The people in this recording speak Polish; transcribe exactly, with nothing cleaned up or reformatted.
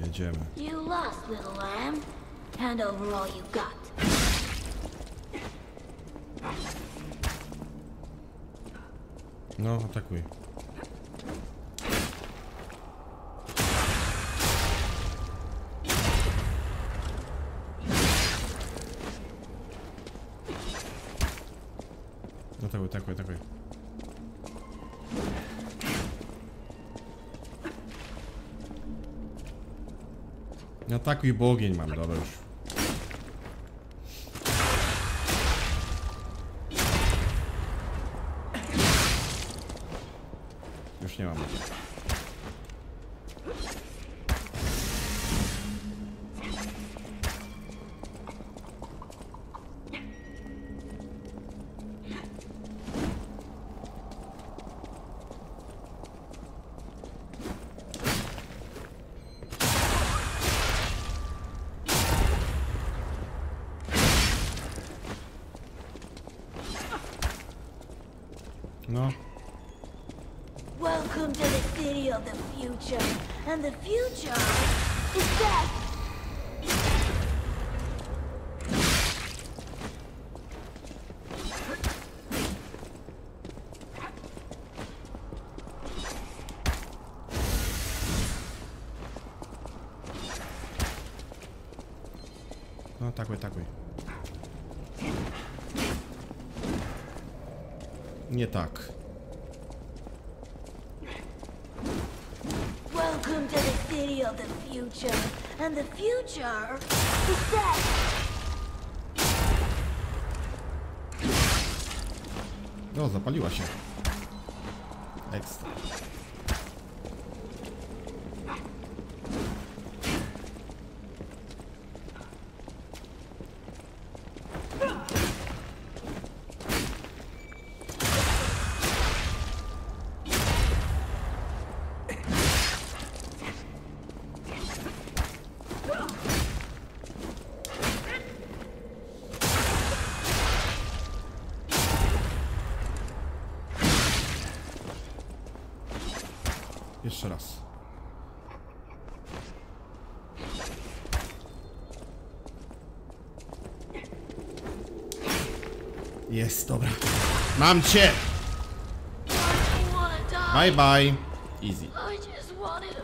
Jedziemy. You lost, little lamb. Hand over all you got. No, atakuj. Atakuj, atakuj, atakuj. Atakuj, bo ogień mam, dobra już. Już nie mam. No. Welcome to the city of the future, and the future is death. No, atakuj, atakuj. Nie tak. Welcome to the city of the future, and the future is death. No, zapaliła się. Ekstra. Jeszcze raz. Jest, dobra. Mam cię! Bye bye. Easy.